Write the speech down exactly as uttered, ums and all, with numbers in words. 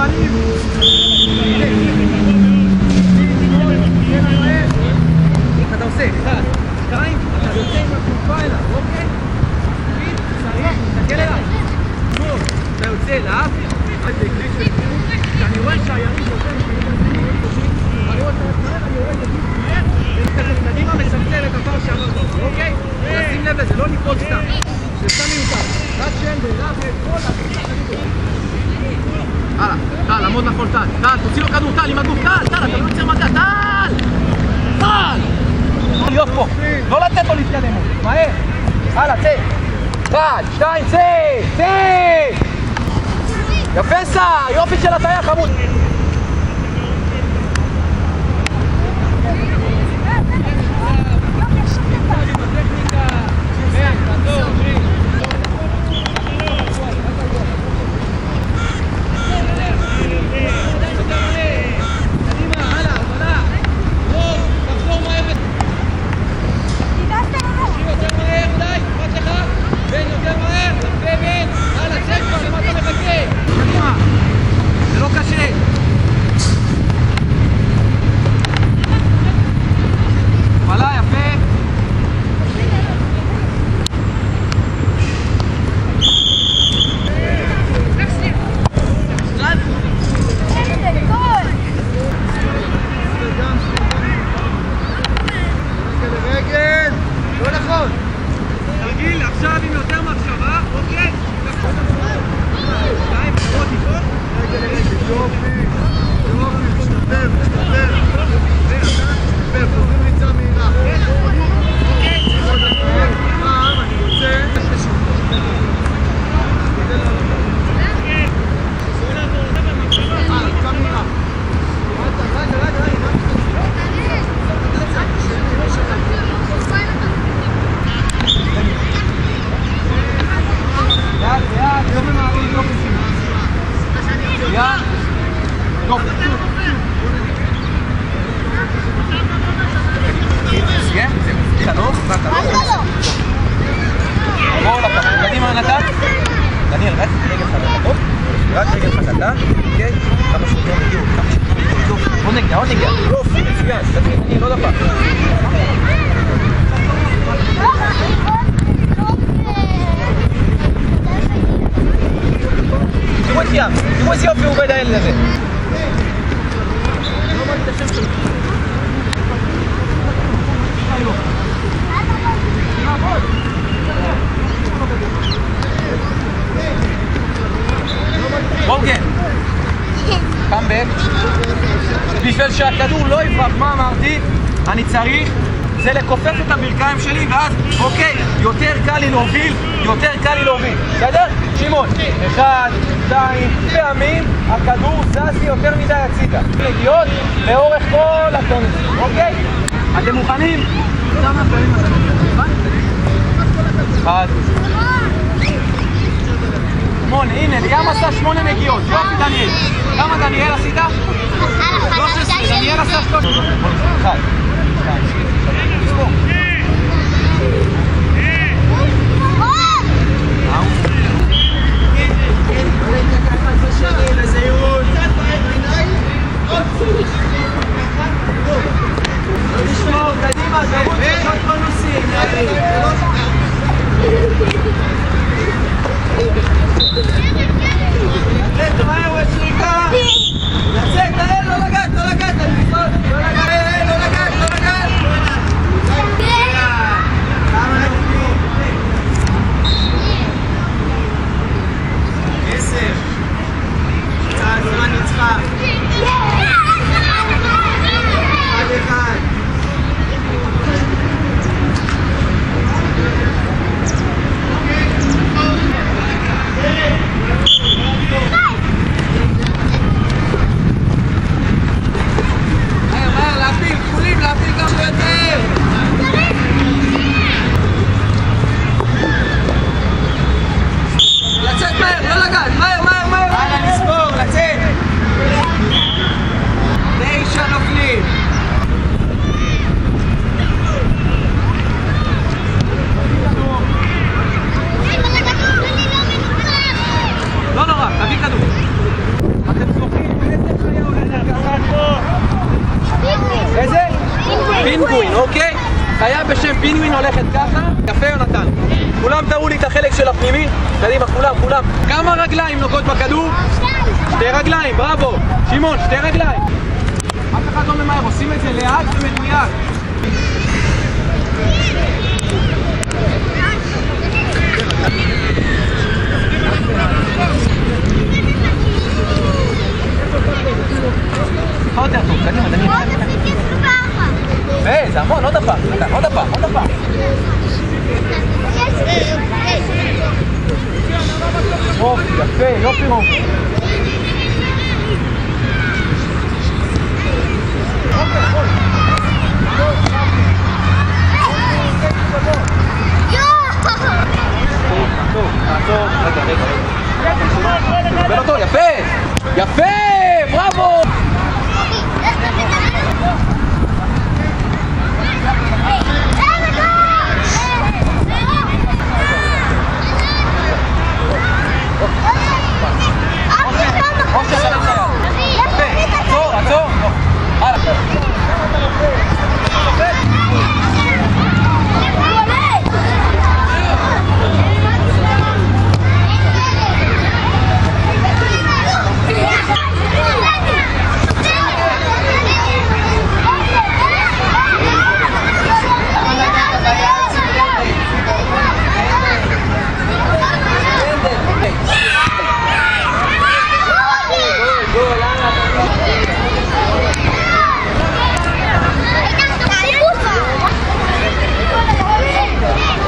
אתה עושה, אחד, שתיים, אתה יוצא עם התקופה אליו, אוקיי? צריך, תסתכל אליו. טוב, אתה יוצא אליו, כשאני רואה שהיריב יוצא, אני רואה את היצרר, אני רואה את זה מהר, וקדימה מצמצל את הפער שעבר, אוקיי? שים לב לזה, לא ניפול סתם. זה סתם מיותר. רק שאין בעיניו את כל הכדור. הלאה, טל, עמוד נכון, טל. טל, תוציא לו כדור, טל, עם הגוף, טל, טל, אתה לא יוצר מגע, טל! טל! להיות פה, לא לתת לו להתקדם. מהר. הלאה, צא. אחד, שתיים, צא! צא! יפה סע, יופי של הטעיה חמוד. תראו איזה יופי הוא עובד האל לזה. אוקיי, קאמבק. בשביל שהכדור לא יברח, מה אמרתי? אני צריך זה לכופף את הברכיים שלי ואז, אוקיי, יותר קל לי להוביל, יותר קל לי להוביל. בסדר? שמעון, אחד, שתיים, פעמים הכדור זז לי יותר מדי הצידה. נגיעות לאורך כל הטונוס, אוקיי? אתם מוכנים? כמה פעמים אתה מוכן? אחד. שמונה, הנה, ליאם עשה שמונה נגיעות. יופי דניאל. כמה דניאל עשית? שלוש עשרה, דניאל עשה שלוש עשרה. אחד, שתיים, תספור. תשמור, קדימה, תראו תשעות בנוסעים. לצאת מהר ושריקה. לצאת, תהל, לא לגעת, לא לגעת. לא לגעת, לא לגעת, לא לגעת. כמה נפקים? עשר. צעד זמן נצחה. אחד אחד. פינגווין הולכת ככה, יפה יונתן. כולם תראו לי את החלק של הפנימי, קדימה, כולם, כולם. כמה רגליים נוגעות בכדור? שתי רגליים, בראבו. שמעון, שתי רגליים. אף אחד לא ממהר, עושים את זה לאט ומדויק. טיפה יותר טוב, קדימה, דניאל. היי, זה המון, עוד הפעם, עוד הפעם, עוד הפעם. יופי, יפה, יופי רוב. תעצור, רגע, רגע. קבל אותו, יפה! יפה!